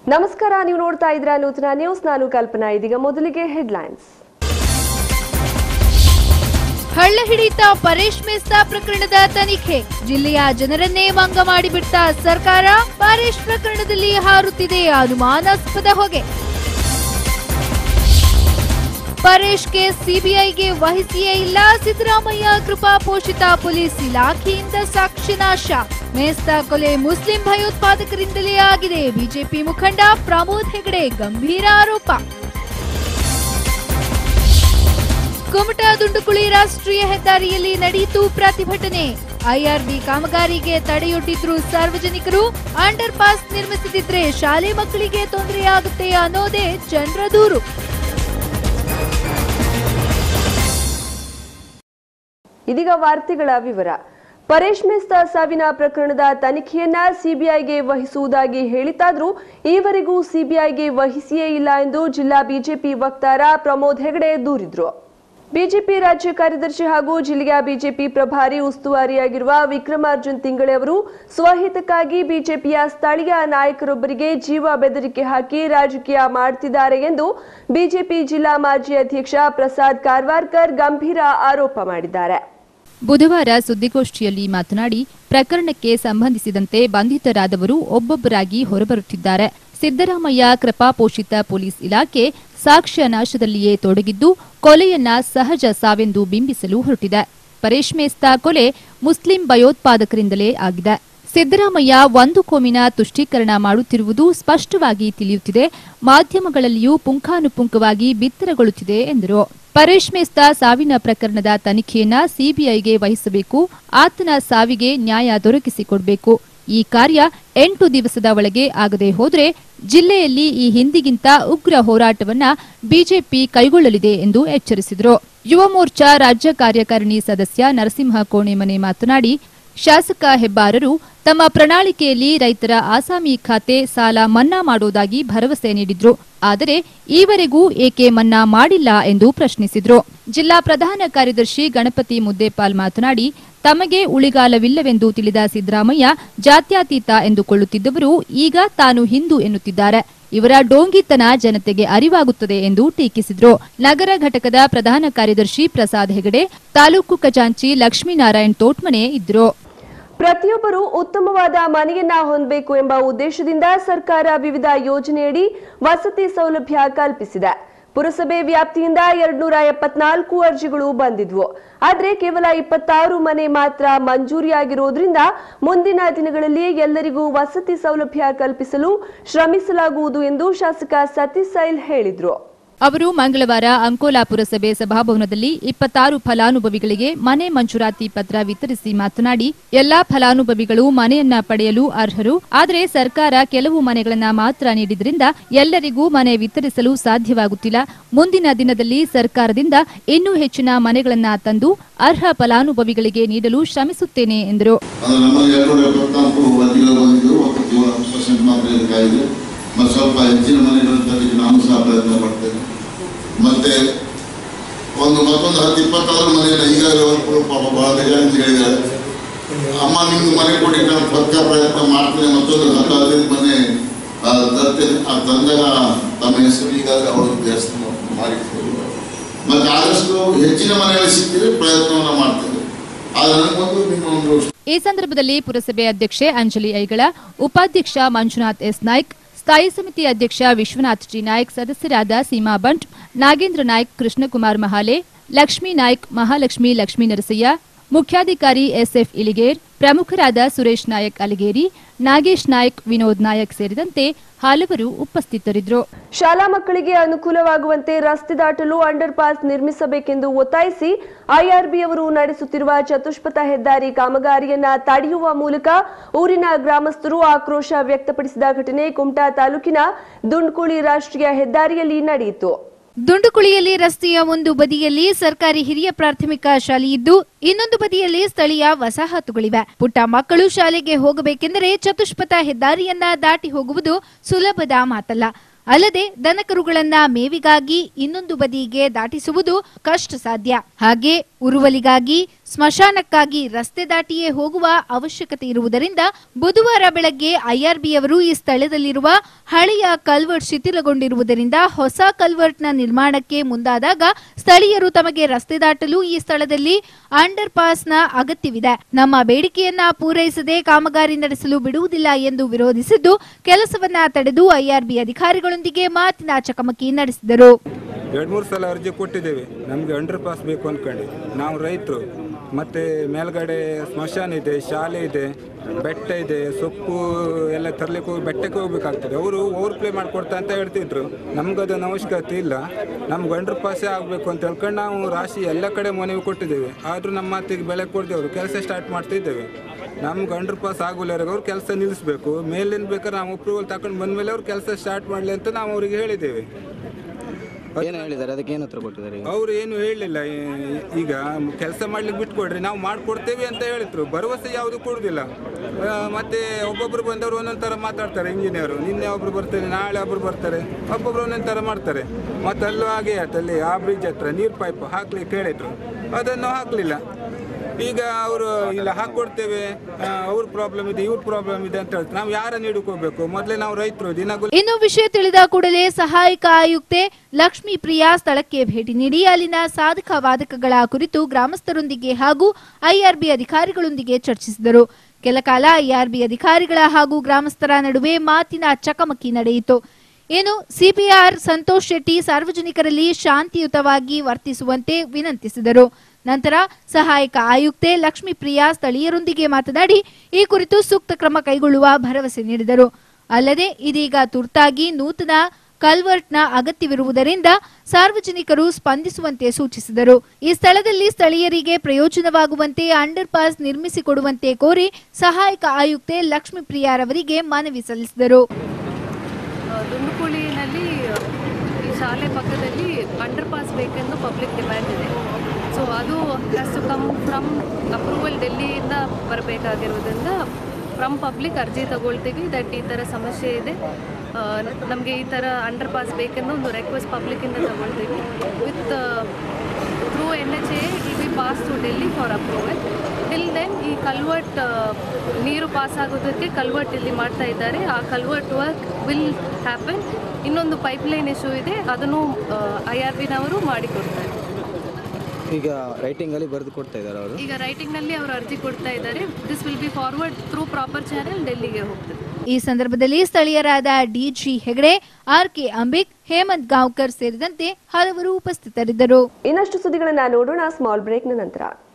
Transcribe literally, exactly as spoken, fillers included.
ನಮಸ್ಕಾರ, ನೀವು ನೋಡ್ತಾ ಇದ್ದೀರಾ ನೂತನ ನ್ಯೂಸ್. ನಾನು ಕಲ್ಪನಾ. ಇದೀಗ ಮೊದಲಿಗೆ ಹೆಡ್ಲೈನ್ಸ್. ಹಳ್ಳ ಹಿಡಿತ ಪರೇಶ್ ಮೇಸ್ತಾ ಪ್ರಕರಣದ ತನಿಖೆ, ಜಿಲ್ಲೆಯ ಜನರನ್ನೇ ಮಂಗ ಮಾಡಿಬಿಟ್ಟ ಸರ್ಕಾರ. ಪರೇಶ್ ಪ್ರಕರಣದಲ್ಲಿ ಹಾರುತ್ತಿದೆ ಅನುಮಾನಾಸ್ಪದ ಹೊಗೆ. ಪರೇಶ್ಗೆ ಸಿಬಿಐಗೆ ವಹಿಸಿಯೇ ಇಲ್ಲ, ಸಿದ್ದರಾಮಯ್ಯ ಕೃಪಾ ಪೋಷಿತ ಪೊಲೀಸ್ ಇಲಾಖೆಯಿಂದ ಸಾಕ್ಷ್ಯ ನಾಶ. ಮೇಸ್ತಾ ಕೊಲೆ ಮುಸ್ಲಿಂ ಭಯೋತ್ಪಾದಕರಿಂದಲೇ ಆಗಿದೆ, ಬಿಜೆಪಿ ಮುಖಂಡ ಪ್ರಮೋದ್ ಹೆಗಡೆ ಗಂಭೀರ ಆರೋಪ. ಕುಮಟಾ ದುಂಡುಕುಳಿ ರಾಷ್ಟ್ರೀಯ ಹೆದ್ದಾರಿಯಲ್ಲಿ ನಡೆಯಿತು ಪ್ರತಿಭಟನೆ. ಐಆರ್ಬಿ ಕಾಮಗಾರಿಗೆ ತಡೆಯೊಡ್ಡಿದ್ರು ಸಾರ್ವಜನಿಕರು. ಅಂಡರ್ ಪಾಸ್ ನಿರ್ಮಿಸದಿದ್ರೆ ಶಾಲೆ ಮಕ್ಕಳಿಗೆ ತೊಂದರೆಯಾಗುತ್ತೆ ಅನ್ನೋದೇ ಜನರ ದೂರು. ಇದೀಗ ವಾರ್ತೆಗಳ ವಿವರ. ಪರೇಶ್ ಮೇಸ್ತಾ ಸಾವಿನ ಪ್ರಕರಣದ ತನಿಖೆಯನ್ನ ಸಿಬಿಐಗೆ ವಹಿಸುವುದಾಗಿ ಹೇಳಿತಾದ್ರೂ ಈವರೆಗೂ ಸಿಬಿಐಗೆ ವಹಿಸಿಯೇ ಇಲ್ಲ ಎಂದು ಜಿಲ್ಲಾ ಬಿಜೆಪಿ ವಕ್ತಾರ ಪ್ರಮೋದ್ ಹೆಗಡೆ ದೂರಿದ್ರು. ಬಿಜೆಪಿ ರಾಜ್ಯ ಕಾರ್ಯದರ್ಶಿ ಹಾಗೂ ಜಿಲ್ಲೆಯ ಬಿಜೆಪಿ ಪ್ರಭಾರಿ ಉಸ್ತುವಾರಿಯಾಗಿರುವ ವಿಕ್ರಮಾರ್ಜುನ್ ತಿಂಗಳೆ ಅವರು ಸ್ವಹಿತಕ್ಕಾಗಿ ಬಿಜೆಪಿಯ ಸ್ಥಳೀಯ ನಾಯಕರೊಬ್ಬರಿಗೆ ಜೀವ ಬೆದರಿಕೆ ಹಾಕಿ ರಾಜಕೀಯ ಮಾಡುತ್ತಿದ್ದಾರೆ ಎಂದು ಬಿಜೆಪಿ ಜಿಲ್ಲಾ ಮಾಜಿ ಅಧ್ಯಕ್ಷ ಪ್ರಸಾದ್ ಕಾರ್ವಾರ್ಕರ್ ಗಂಭೀರ ಆರೋಪ ಮಾಡಿದ್ದಾರೆ. ಬುಧವಾರ ಸುದ್ದಿಗೋಷ್ಠಿಯಲ್ಲಿ ಮಾತನಾಡಿ, ಪ್ರಕರಣಕ್ಕೆ ಸಂಬಂಧಿಸಿದಂತೆ ಬಂಧಿತರಾದವರು ಒಬ್ಬೊಬ್ಬರಾಗಿ ಹೊರಬರುತ್ತಿದ್ದಾರೆ. ಸಿದ್ದರಾಮಯ್ಯ ಕೃಪಾಪೋಷಿತ ಪೊಲೀಸ್ ಇಲಾಖೆ ಸಾಕ್ಷ್ಯ ನಾಶದಲ್ಲಿಯೇ ತೊಡಗಿದ್ದು ಕೊಲೆಯನ್ನ ಸಹಜ ಸಾವೆಂದು ಬಿಂಬಿಸಲು ಹೊರಟಿದೆ. ಪರೇಶ್ ಮೇಸ್ತಾ ಕೊಲೆ ಮುಸ್ಲಿಂ ಭಯೋತ್ಪಾದಕರಿಂದಲೇ ಆಗಿದೆ. ಸಿದ್ದರಾಮಯ್ಯ ಒಂದು ಕೋಮಿನ ತುಷ್ಟೀಕರಣ ಮಾಡುತ್ತಿರುವುದು ಸ್ಪಷ್ಟವಾಗಿ ತಿಳಿಯುತ್ತಿದೆ. ಮಾಧ್ಯಮಗಳಲ್ಲಿಯೂ ಪುಂಖಾನುಪುಂಖವಾಗಿ ಬಿತ್ತರಗೊಳ್ಳುತ್ತಿದೆ ಎಂದರು. ಪರೇಶ್ ಮೇಸ್ತಾ ಸಾವಿನ ಪ್ರಕರಣದ ತನಿಖೆಯನ್ನ ಸಿಬಿಐಗೆ ವಹಿಸಬೇಕು. ಆತನ ಸಾವಿಗೆ ನ್ಯಾಯ ದೊರಕಿಸಿಕೊಡಬೇಕು. ಈ ಕಾರ್ಯ ಎಂಟು ದಿವಸದ ಒಳಗೆ ಆಗದೆ ಹೋದರೆ ಜಿಲ್ಲೆಯಲ್ಲಿ ಈ ಹಿಂದಿಗಿಂತ ಉಗ್ರ ಹೋರಾಟವನ್ನ ಬಿಜೆಪಿ ಕೈಗೊಳ್ಳಲಿದೆ ಎಂದು ಎಚ್ಚರಿಸಿದರು. ಯುವ ಮೋರ್ಚಾ ರಾಜ್ಯ ಕಾರ್ಯಕಾರಿಣಿ ಸದಸ್ಯ ನರಸಿಂಹ ಕೋಣೆಮನೆ ಮಾತನಾಡಿ, ಶಾಸಕ ಹೆಬ್ಬಾರರು ತಮ್ಮ ಪ್ರಣಾಳಿಕೆಯಲ್ಲಿ ರೈತರ ಆಸಾಮಿ ಖಾತೆ ಸಾಲ ಮನ್ನಾ ಮಾಡುವುದಾಗಿ ಭರವಸೆ ನೀಡಿದ್ರು. ಆದರೆ ಈವರೆಗೂ ಏಕೆ ಮನ್ನಾ ಮಾಡಿಲ್ಲ ಎಂದು ಪ್ರಶ್ನಿಸಿದ್ರು. ಜಿಲ್ಲಾ ಪ್ರಧಾನ ಕಾರ್ಯದರ್ಶಿ ಗಣಪತಿ ಮುದ್ದೇಪಾಲ್ ಮಾತನಾಡಿ, ತಮಗೆ ಉಳಿಗಾಲವಿಲ್ಲವೆಂದು ತಿಳಿದ ಸಿದ್ದರಾಮಯ್ಯ ಜಾತ್ಯತೀತ ಎಂದುಕೊಳ್ಳುತ್ತಿದ್ದವರು ಈಗ ತಾನು ಹಿಂದೂ ಎನ್ನುತ್ತಿದ್ದಾರೆ. ಇವರ ಡೋಂಗಿತನ ಜನತೆಗೆ ಅರಿವಾಗುತ್ತದೆ ಎಂದು ಟೀಕಿಸಿದ್ರು. ನಗರ ಘಟಕದ ಪ್ರಧಾನ ಕಾರ್ಯದರ್ಶಿ ಪ್ರಸಾದ್ ಹೆಗಡೆ, ತಾಲೂಕು ಖಜಾಂಚಿ ಲಕ್ಷ್ಮೀನಾರಾಯಣ್ ತೋಟ್ಮನೆ ಇದ್ರು. ಪ್ರತಿಯೊಬ್ಬರು ಉತ್ತಮವಾದ ಮನೆಯನ್ನ ಹೊಂದಬೇಕು ಎಂಬ ಉದ್ದೇಶದಿಂದ ಸರ್ಕಾರ ವಿವಿಧ ಯೋಜನೆಯಡಿ ವಸತಿ ಸೌಲಭ್ಯ ಕಲ್ಪಿಸಿದೆ. ಪುರಸಭೆ ವ್ಯಾಪ್ತಿಯಿಂದ ಎರಡ್ನೂರ ಎಪ್ಪತ್ನಾಲ್ಕು ಅರ್ಜಿಗಳು ಬಂದಿದ್ವು. ಆದರೆ ಕೇವಲ ಇಪ್ಪತ್ತಾರು ಮನೆ ಮಾತ್ರ ಮಂಜೂರಿಯಾಗಿರುವುದರಿಂದ ಮುಂದಿನ ದಿನಗಳಲ್ಲಿ ಎಲ್ಲರಿಗೂ ವಸತಿ ಸೌಲಭ್ಯ ಕಲ್ಪಿಸಲು ಶ್ರಮಿಸಲಾಗುವುದು ಎಂದು ಶಾಸಕ ಸತೀಶ್ ಸೈಲ್ ಹೇಳಿದರು. ಅವರು ಮಂಗಳವಾರ ಅಂಕೋಲಾ ಪುರಸಭೆ ಸಭಾಭವನದಲ್ಲಿ ಇಪ್ಪತ್ತಾರು ಫಲಾನುಭವಿಗಳಿಗೆ ಮನೆ ಮಂಜೂರಾತಿ ಪತ್ರ ವಿತರಿಸಿ ಮಾತನಾಡಿ, ಎಲ್ಲಾ ಫಲಾನುಭವಿಗಳು ಮನೆಯನ್ನ ಪಡೆಯಲು ಅರ್ಹರು. ಆದರೆ ಸರ್ಕಾರ ಕೆಲವು ಮನೆಗಳನ್ನ ಮಾತ್ರ ನೀಡಿದ್ರಿಂದ ಎಲ್ಲರಿಗೂ ಮನೆ ವಿತರಿಸಲು ಸಾಧ್ಯವಾಗುತ್ತಿಲ್ಲ. ಮುಂದಿನ ದಿನದಲ್ಲಿ ಸರ್ಕಾರದಿಂದ ಇನ್ನೂ ಹೆಚ್ಚಿನ ಮನೆಗಳನ್ನ ತಂದು ಅರ್ಹ ಫಲಾನುಭವಿಗಳಿಗೆ ನೀಡಲು ಶ್ರಮಿಸುತ್ತೇನೆ ಎಂದರು. ಸ್ವಲ್ಪ ಹೆಚ್ಚಿನ ಮನೆಗಳನ್ನು ತರಲಿಕ್ಕೆ ನಾನು ಸಹ ಪ್ರಯತ್ನ ಮಾಡ್ತೇನೆ. ಮತ್ತೆ ಒಂದು ಮತ್ತೊಂದು ಹತ್ತು ಇಪ್ಪತ್ತಾರು ಮನೆಯನ್ನು ಈಗಾಗಲೇ ಪಾಪ ಬಹಳ ಬೇಜಾರು ಹೇಳಿದ್ದಾರೆ. ಅಮ್ಮ ನಿಮ್ಗೆ ಮನೆ ಕೊಡಿ, ನಾನು ಪಕ್ಕ ಪ್ರಯತ್ನ ಮಾಡ್ತೇನೆ, ಮತ್ತೊಂದು ಹತ್ತು ಹದಿನೈದು ಮನೆ ತರ್ತೇನೆ. ಆ ತಂದಾಗ ತಮ್ಮ ಹೆಸರು ಈಗಾಗಲೇ ಅವರು ದೇವಸ್ಥಾನ ಮಾಡಿರ್ತಾರೆ. ಮತ್ತೆ ಆದಷ್ಟು ಹೆಚ್ಚಿನ ಮನೆಗಳು ಸಿಕ್ಕಿದ್ರೆ ಪ್ರಯತ್ನವನ್ನು ಮಾಡ್ತೇವೆ. ಆದ್ರೆ ನನಗೊಂದು ನಿಮ್ಮ ಒಂದು ಈ ಸಂದರ್ಭದಲ್ಲಿ ಪುರಸಭೆ ಅಧ್ಯಕ್ಷೆ ಅಂಜಲಿ ಐಗಳ, ಉಪಾಧ್ಯಕ್ಷ ಮಂಜುನಾಥ್ ಎಸ್ ನಾಯ್ಕ್, ಸ್ಥಾಯಿ ಸಮಿತಿ ಅಧ್ಯಕ್ಷ ವಿಶ್ವನಾಥ್ ಜಿ ನಾಯ್ಕ್, ಸದಸ್ಯರಾದ ಸೀಮಾ ಬಂಟ್, ನಾಗೇಂದ್ರ ನಾಯ್ಕ್, ಕೃಷ್ಣಕುಮಾರ್ ಮಹಾಲೆ, ಲಕ್ಷ್ಮೀ ನಾಯ್ಕ್, ಮಹಾಲಕ್ಷ್ಮಿ ಲಕ್ಷ್ಮೀ ನರಸಯ್ಯ, ಮುಖ್ಯಾಧಿಕಾರಿ ಎಸ್ಎಫ್ ಇಲಿಗೇರ್, ಪ್ರಮುಖರಾದ ಸುರೇಶ್ ನಾಯಕ್ ಅಲಿಗೇರಿ, ನಾಗೇಶ್ ನಾಯ್ಕ್, ವಿನೋದ್ ನಾಯಕ್ ಸೇರಿದಂತೆ ಹಲವರು ಉಪಸ್ಥಿತರಿದ್ದರು. ಶಾಲಾ ಮಕ್ಕಳಿಗೆ ಅನುಕೂಲವಾಗುವಂತೆ ರಸ್ತೆ ದಾಟಲು ಅಂಡರ್ ಪಾಸ್ ನಿರ್ಮಿಸಬೇಕೆಂದು ಒತ್ತಾಯಿಸಿ ಐಆರ್ಬಿ ಅವರು ನಡೆಸುತ್ತಿರುವ ಚತುಷ್ಪಥ ಹೆದ್ದಾರಿ ಕಾಮಗಾರಿಯನ್ನ ತಡೆಯುವ ಮೂಲಕ ಊರಿನ ಗ್ರಾಮಸ್ಥರು ಆಕ್ರೋಶ ವ್ಯಕ್ತಪಡಿಸಿದ ಘಟನೆ ಕುಮಟಾ ತಾಲೂಕಿನ ದುಂಡುಕುಳಿ ರಾಷ್ಟ್ರೀಯ ಹೆದ್ದಾರಿಯಲ್ಲಿ ನಡೆಯಿತು. ದುಂಡುಕುಳಿಯಲ್ಲಿ ರಸ್ತೆಯ ಒಂದು ಬದಿಯಲ್ಲಿ ಸರ್ಕಾರಿ ಹಿರಿಯ ಪ್ರಾಥಮಿಕ ಶಾಲೆಯಿದ್ದು ಇನ್ನೊಂದು ಬದಿಯಲ್ಲಿ ಸ್ಥಳೀಯ ವಸಾಹತುಗಳಿವೆ. ಪುಟ್ಟ ಮಕ್ಕಳು ಶಾಲೆಗೆ ಹೋಗಬೇಕೆಂದರೆ ಚತುಷ್ಪಥ ಹೆದ್ದಾರಿಯನ್ನ ದಾಟಿ ಹೋಗುವುದು ಸುಲಭದ ಮಾತಲ್ಲ. ಅಲ್ಲದೆ ದನಕರುಗಳನ್ನ ಮೇವಿಗಾಗಿ ಇನ್ನೊಂದು ಬದಿಗೆ ದಾಟಿಸುವುದು ಕಷ್ಟ ಸಾಧ್ಯ. ಹಾಗೆ ಉರುವಲಿಗಾಗಿ ಸ್ಮಶಾನಕ್ಕಾಗಿ ರಸ್ತೆ ದಾಟಿಯೇ ಹೋಗುವ ಅವಶ್ಯಕತೆ ಇರುವುದರಿಂದ ಬುಧವಾರ ಬೆಳಗ್ಗೆ ಐಆರ್ಬಿಯವರು ಈ ಸ್ಥಳದಲ್ಲಿರುವ ಹಳೆಯ ಕಲ್ವರ್ಟ್ ಶಿಥಿಲಗೊಂಡಿರುವುದರಿಂದ ಹೊಸ ಕಲ್ವರ್ಟ್ನ ನಿರ್ಮಾಣಕ್ಕೆ ಮುಂದಾದಾಗ ಸ್ಥಳೀಯರು ತಮಗೆ ರಸ್ತೆ ದಾಟಲು ಈ ಸ್ಥಳದಲ್ಲಿ ಅಂಡರ್ ಪಾಸ್ನ ಅಗತ್ಯವಿದೆ, ನಮ್ಮ ಬೇಡಿಕೆಯನ್ನ ಪೂರೈಸದೆ ಕಾಮಗಾರಿ ನಡೆಸಲು ಬಿಡುವುದಿಲ್ಲ ಎಂದು ವಿರೋಧಿಸಿದ್ದು ಕೆಲಸವನ್ನ ತಡೆದು ಐಆರ್ಬಿ ಅಧಿಕಾರಿಗಳೊಂದಿಗೆ ಮಾತಿನ ಚಕಮಕಿ ನಡೆಸಿದರು. ಎರಡು ಮೂರು ಸಲ ಅರ್ಜಿ ಕೊಟ್ಟಿದ್ದೇವೆ, ನಮಗೆ ಅಂಡರ್ ಪಾಸ್ ಬೇಕು ಅಂದ್ಕೊಂಡು. ನಾವು ರೈತರು, ಮತ್ತು ಮೇಲ್ಗಡೆ ಸ್ಮಶಾನ ಇದೆ, ಶಾಲೆ ಇದೆ, ಬೆಟ್ಟ ಇದೆ, ಸೊಪ್ಪು ಎಲ್ಲ ತರಲಿಕ್ಕೆ ಹೋಗಿ ಬೆಟ್ಟಕ್ಕೆ ಹೋಗ್ಬೇಕಾಗ್ತದೆ. ಅವರು ಓವರ್ ಪ್ಲೇ ಮಾಡಿಕೊಡ್ತಾ ಅಂತ ಹೇಳ್ತಿದ್ರು. ನಮ್ಗೆ ಅದನ್ನು ಅವಶ್ಯಕತೆ ಇಲ್ಲ, ನಮ್ಗೆ ಅಂಡರ್ ಪಾಸೇ ಆಗಬೇಕು ಅಂತ ಹೇಳ್ಕೊಂಡು ನಾವು ರಾಶಿ ಎಲ್ಲ ಕಡೆ ಮನವಿ ಕೊಟ್ಟಿದ್ದೇವೆ. ಆದರೂ ನಮ್ಮ ಮಾತಿಗೆ ಬೆಲೆ ಕೊಡ್ದೇವ್ರು ಕೆಲಸ ಸ್ಟಾರ್ಟ್ ಮಾಡ್ತಿದ್ದೇವೆ. ನಮ್ಗೆ ಅಂಡರ್ ಪಾಸ್ ಆಗೋಲ್ವರೆಗೆ ಅವ್ರು ಕೆಲಸ ನಿಲ್ಲಿಸಬೇಕು. ಮೇಲಿನ ಬೇಕಾದ್ರೆ ನಾವು ಅಪ್ರೂವಲ್ ತಗೊಂಡು ಬಂದಮೇಲೆ ಅವ್ರು ಕೆಲಸ ಸ್ಟಾರ್ಟ್ ಮಾಡಲಿ ಅಂತ ನಾವು ಅವರಿಗೆ ಹೇಳಿದ್ದೇವೆ. ಏನು ಹೇಳಿದ್ದಾರೆ, ಅದಕ್ಕೆ ಏನು ಉತ್ತರ ಕೊಟ್ಟಿದ್ದಾರೆ? ಅವರು ಏನು ಹೇಳಲಿಲ್ಲ. ಈಗ ಕೆಲಸ ಮಾಡ್ಲಿಕ್ಕೆ ಬಿಟ್ಕೊಡ್ರಿ, ನಾವು ಮಾಡಿಕೊಡ್ತೇವೆ ಅಂತ ಹೇಳಿದ್ರು. ಭರವಸೆ ಯಾವುದು ಕೊಡುವುದಿಲ್ಲ. ಮತ್ತೆ ಒಬ್ಬೊಬ್ರು ಬಂದವರು ಒಂದೊಂದು ಥರ ಮಾತಾಡ್ತಾರೆ. ಇಂಜಿನಿಯರು ನಿನ್ನೆ ಒಬ್ರು ಬರ್ತಾರೆ, ನಾಳೆ ಒಬ್ರು ಬರ್ತಾರೆ, ಒಬ್ಬೊಬ್ರು ಒಂದೊಂದು ಥರ ಮಾಡ್ತಾರೆ. ಮತ್ತು ಅಲ್ಲೂ ಹಾಗೆ ಆಯ್ತು. ಅಲ್ಲಿ ಆ ಬ್ರಿಡ್ಜ್ ಹತ್ರ ನೀರು ಪೈಪ್ ಹಾಕ್ಲಿಕ್ಕೆ ಹೇಳಿದ್ರು, ಅದನ್ನು ಹಾಕಲಿಲ್ಲ. ಈಗ ಅವರು ಇಲ್ಲ ಹಾಕೊಡ್ತೇವೆ, ಅವ್ರ ಪ್ರಾಬ್ಲಮ್ ಇದೆ, ಇವ್ರ ಪ್ರಾಬ್ಲಮ್ ಇದೆ ಅಂತ ಹೇಳ್ತಾರೆ. ನಾವು ಯಾರ ನೀಡಕೋಬೇಕು? ಮೊದಲೇ ನಾವು ರೈತರು ದಿನಗಳು. ಇನ್ನು ವಿಷಯ ತಿಳಿದ ಕೂಡಲೇ ಸಹಾಯಕ ಆಯುಕ್ತೆ ಲಕ್ಷ್ಮೀ ಪ್ರಿಯಾ ಸ್ಥಳಕ್ಕೆ ಭೇಟಿ ನೀಡಿ ಅಲ್ಲಿನ ಸಾಧಕ ಬಾಧಕಗಳ ಕುರಿತು ಗ್ರಾಮಸ್ಥರೊಂದಿಗೆ ಹಾಗೂ ಐಆರ್ಬಿ ಅಧಿಕಾರಿಗಳೊಂದಿಗೆ ಚರ್ಚಿಸಿದರು. ಕೆಲ ಕಾಲ ಐಆರ್ಬಿ ಅಧಿಕಾರಿಗಳ ಹಾಗೂ ಗ್ರಾಮಸ್ಥರ ನಡುವೆ ಮಾತಿನ ಚಕಮಕಿ ನಡೆಯಿತು. ಏನು ಸಿಪಿಆರ್ ಸಂತೋಷ್ ಶೆಟ್ಟಿ ಸಾರ್ವಜನಿಕರಲ್ಲಿ ಶಾಂತಿಯುತವಾಗಿ ವರ್ತಿಸುವಂತೆ ವಿನಂತಿಸಿದರು. ನಂತರ ಸಹಾಯಕ ಆಯುಕ್ತೆ ಲಕ್ಷ್ಮೀ ಪ್ರಿಯಾ ಸ್ಥಳೀಯರೊಂದಿಗೆ ಮಾತನಾಡಿ ಈ ಕುರಿತು ಸೂಕ್ತ ಕ್ರಮ ಕೈಗೊಳ್ಳುವ ಭರವಸೆ ನೀಡಿದರು. ಅಲ್ಲದೆ ಇದೀಗ ತುರ್ತಾಗಿ ನೂತನ ಕಲ್ವರ್ಟ್ನ ಅಗತ್ಯವಿರುವುದರಿಂದ ಸಾರ್ವಜನಿಕರು ಸ್ಪಂದಿಸುವಂತೆ ಸೂಚಿಸಿದರು. ಈ ಸ್ಥಳದಲ್ಲಿ ಸ್ಥಳೀಯರಿಗೆ ಪ್ರಯೋಜನವಾಗುವಂತೆ ಅಂಡರ್ ಪಾಸ್ ನಿರ್ಮಿಸಿಕೊಡುವಂತೆ ಕೋರಿ ಸಹಾಯಕ ಆಯುಕ್ತೆ ಲಕ್ಷ್ಮೀ ಪ್ರಿಯಾರವರಿಗೆ ಮನವಿ ಸಲ್ಲಿಸಿದರು. ದುಂಡುಕುಳಿನಲ್ಲಿ ಈ ಶಾಲೆ ಪಕ್ಕದಲ್ಲಿ ಅಂಡರ್ ಪಾಸ್ ಬೇಕೆಂದು ಪಬ್ಲಿಕ್ ಡಿಮ್ಯಾಂಡ್ ಇದೆ. ಸೊ ಅದು has to come from approval ಡೆಲ್ಲಿಯಿಂದ ಬರಬೇಕಾಗಿರೋದ್ರಿಂದ ಫ್ರಮ್ ಪಬ್ಲಿಕ್ ಅರ್ಜಿ ತಗೊಳ್ತೀವಿ. ದಟ್ ಈ ಥರ ಸಮಸ್ಯೆ ಇದೆ, ನಮಗೆ ಈ ಥರ ಅಂಡರ್ ಪಾಸ್ ಬೇಕೆಂದು ಒಂದು ರಿಕ್ವೆಸ್ಟ್ ಪಬ್ಲಿಕ್ಕಿಂದ ತಗೊಳ್ತೀವಿ. With through N H A it will pass to Delhi for approval. Till then ಈ ಕಲ್ವರ್ಟ್ ನೀರು ಪಾಸ್ ಆಗೋದಕ್ಕೆ ಕಲ್ವರ್ಟ್ ಇಲ್ಲಿ ಮಾಡ್ತಾ ಇದ್ದಾರೆ. ಆ ಕಲ್ವರ್ಟ್ ವರ್ಕ್ ವಿಲ್ ಹ್ಯಾಪನ್. ಇನ್ನೊಂದು ಪೈಪ್ಲೈನ್ ಇಶ್ಯೂ ಇದೆ, ಅದನ್ನು ಐ ಆರ್ ಬಿನವರು ಮಾಡಿಕೊಡ್ತಾರೆ. ಈಗ ರೈಟಿಂಗ್ ಅಲ್ಲಿ ಬರೆದು ಕೊಡ್ತಾ ಇದ್ದಾರೆ ಅವರು. ಈಗ ರೈಟಿಂಗ್ ನಲ್ಲಿ ಅವರು ಅರ್ಜಿ ಕೊಡ್ತಾ ಇದ್ದಾರೆ. This will be forward through proper channel ಡೆಲ್ಲಿಗೆ ಹೋಗ್ತದೆ. ಈ ಸಂದರ್ಭದಲ್ಲಿ ಸ್ಥಳೀಯರಾದ D G Hegde, R K Ambik, Hemant Gaonkar ಸೇರಿದಂತೆ ಹಲವರು ಉಪಸ್ಥಿತರಿದ್ದರು. ಇನ್ನಷ್ಟು ಸುದ್ದಿಗಳನ್ನ ನೋಡೋಣ ಸ್ಮಾಲ್ ಬ್ರೇಕ್ನ ನಂತರ.